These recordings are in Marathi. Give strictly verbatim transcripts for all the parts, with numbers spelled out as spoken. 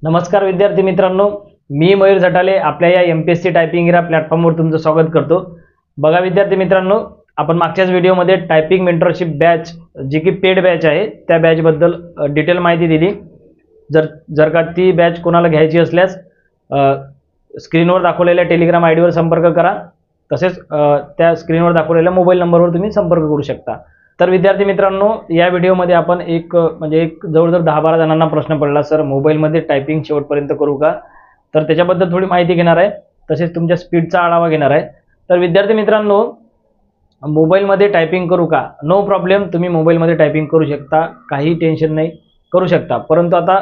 नमस्कार विद्यार्थी मित्रांनो, मी मयूर झटाले आपल्या या एमपीएससी टायपिंग इरा प्लॅटफॉर्मवर तुमचं स्वागत करतो। बघा विद्यार्थी मित्रांनो, आपण मागच्याच व्हिडिओमध्ये टायपिंग मेंटरशिप बॅच जी की पेड बॅच आहे त्या बॅच बद्दल डिटेल माहिती दिली। जर जर का ती बॅच कोणाला घ्यायची असल्यास स्क्रीनवर दाखवलेल्या टेलिग्राम आयडीवर संपर्क करा, तसेच त्या स्क्रीनवर दाखवलेल्या मोबाईल नंबरवर तुम्ही संपर्क करू शकता। तर विद्यार्थी मित्रांनो, या व्हिडिओमध्ये आपण एक म्हणजे एक जवळजवळ दहा बारा जणांना प्रश्न पडला, सर मोबाईलमध्ये टायपिंग शेवटपर्यंत करू का? तर त्याच्याबद्दल थोडी माहिती घेणार आहे, तसेच तुमच्या स्पीडचा आढावा घेणार आहे। तर विद्यार्थी मित्रांनो, मोबाईलमध्ये टायपिंग करू का? नो प्रॉब्लेम, तुम्ही मोबाईलमध्ये टायपिंग करू शकता, काही टेन्शन नाही, करू शकता। परंतु आता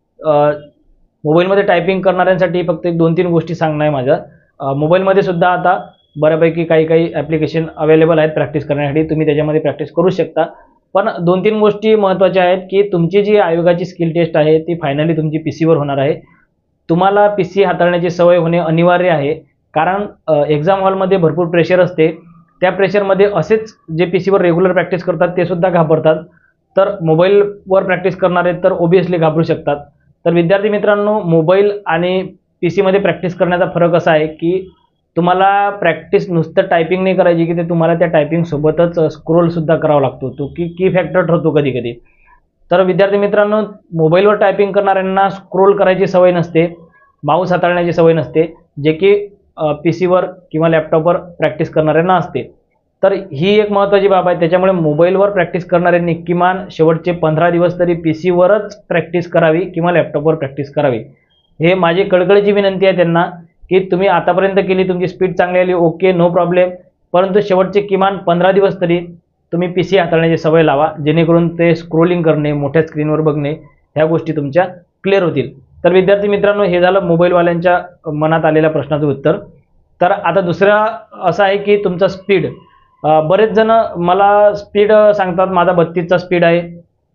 मोबाईलमध्ये टायपिंग करणाऱ्यांसाठी फक्त एक दोन तीन गोष्टी सांगणं आहे माझं। मोबाईलमध्ये सुद्धा आता बऱ्यापैकी काही काही ॲप्लिकेशन अवेलेबल आहेत प्रॅक्टिस करण्यासाठी, तुम्ही त्याच्यामध्ये प्रॅक्टिस करू शकता। पण दोन तीन गोष्टी महत्त्वाच्या आहेत की तुमची जी आयोगाची स्किल टेस्ट आहे ती फायनली तुमची पीसीवर होणार आहे। तुम्हाला पीसी हाताळण्याची सवय होणे अनिवार्य आहे, कारण एक्झाम हॉलमध्ये भरपूर प्रेशर असते। त्या प्रेशरमध्ये असेच जे पीसीवर रेग्युलर प्रॅक्टिस करतात ते सुद्धा घाबरतात, तर मोबाईलवर प्रॅक्टिस करणारे तर ओबियसली घाबरू शकतात। तर विद्यार्थी मित्रांनो, मोबाईल आणि पीसीमध्ये प्रॅक्टिस करण्याचा फरक असा आहे की तुम्हाला प्रॅक्टिस नुसतं टायपिंग नाही करायची की ते तुम्हाला त्या टायपिंग सोबतच स्क्रोल सुद्धा करावा लागतो, तो की की फॅक्टर ठरतो कधी कधी। तर विद्यार्थी मित्रांनो, मोबाईलवर टायपिंग करणाऱ्यांना स्क्रोल करायची सवय नसते, माऊस हाताळण्याची सवय नसते, जे की पीसीवर किंवा लॅपटॉपवर प्रॅक्टिस करणाऱ्यांना असते। तर ही एक महत्त्वाची बाब आहे। त्याच्यामुळे मोबाईलवर प्रॅक्टिस करणाऱ्यांनी किमान शेवटचे पंधरा दिवस तरी पीसीवरच प्रॅक्टिस करावी किंवा लॅपटॉपवर प्रॅक्टिस करावी, हे माझी कळकळीची विनंती आहे त्यांना की तुम्ही आतापर्यंत केली, तुमची स्पीड चांगली आली, ओके, नो प्रॉब्लेम, परंतु शेवटचे किमान पंधरा दिवस तरी तुम्ही पीसी हाताळण्याची सवय लावा, जेणेकरून ते स्क्रोलिंग करणे, मोठ्या स्क्रीनवर बघणे ह्या गोष्टी तुमच्या क्लिअर होतील। तर विद्यार्थी मित्रांनो, हे झालं मोबाईलवाल्यांच्या मनात आलेल्या प्रश्नाचं उत्तर। तर आता दुसरा असा आहे की तुमचा स्पीड, बरेच जण मला स्पीड सांगतात, माझा बत्तीसचा स्पीड आहे,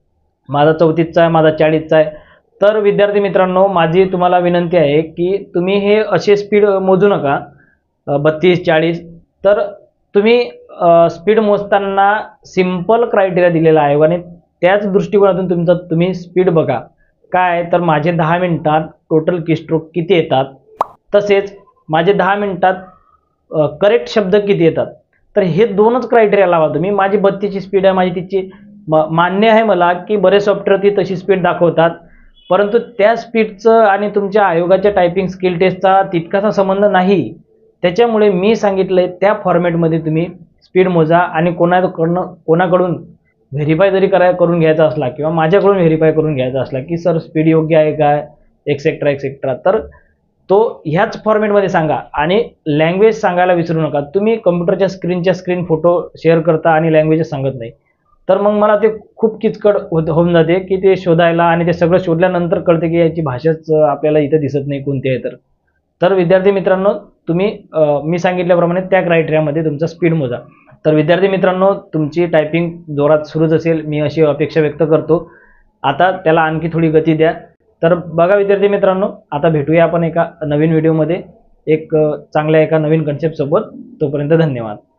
माझा चौतीसचा आहे, माझा चाळीसचा आहे। तर विद्यार्थी मित्रांनो, माझी तुम्हाला विनंती आहे की तुम्ही हे असे स्पीड मोजू नका बत्तीस चाळीस। तर तुम्ही स्पीड मोजताना सिंपल क्रायटेरिया दिलेला आहे आणि त्याच दृष्टिकोनातून तुमचा तुम्ही स्पीड बघा। काय तर माझे दहा मिनिटात टोटल कीस्ट्रोक किती येतात, तसेच माझे दहा मिनिटात करेक्ट शब्द किती येतात, तर हे दोनच क्रायटेरिया लावा तुम्ही। माझी बत्तीसची स्पीड आहे, माझी तिची मान्य आहे मला की बरेच सॉफ्टवेअर ती तशी स्पीड दाखवतात, परंतु त्या स्पीडचं आणि तुमच्या आयोगाच्या टायपिंग स्किल टेस्टचा तितकासा संबंध नाही। त्याच्यामुळे मी सांगितलंय त्या फॉर्मॅटमध्ये तुम्ही स्पीड मोजा आणि कोणाकडून कोणाकडून व्हेरीफाय जरी कराय करून घ्यायचा असला किंवा माझ्याकडून व्हेरीफाय करून घ्यायचा असला की सर स्पीड योग्य आहे काय, एक्सेट्रा एक्सेट्रा, तर तो ह्याच फॉर्मॅटमध्ये सांगा आणि लँग्वेज सांगायला विसरू नका। तुम्ही कम्प्युटरच्या स्क्रीनच्या स्क्रीन फोटो शेअर करता आणि लँग्वेजेस सांगत नाही, तर मग मला ते खूप किचकट होऊन जाते की ते शोधायला, आणि ते सगळं शोधल्यानंतर कळते की याची भाषाच आपल्याला इथे दिसत नाही कोणती आहे। तर तर विद्यार्थी मित्रांनो, तुम्ही मी सांगितल्याप्रमाणे त्या क्रायटेरियामध्ये तुमचा स्पीड मोजा। तर विद्यार्थी मित्रांनो, तुमची टायपिंग जोरात सुरूच असेल, मी अशी अपेक्षा व्यक्त करतो। आता त्याला आणखी थोडी गती द्या। तर बघा विद्यार्थी मित्रांनो, आता भेटूया आपण एका नवीन व्हिडिओमध्ये एक चांगल्या एका नवीन कन्सेप्ट सोबत। तोपर्यंत धन्यवाद।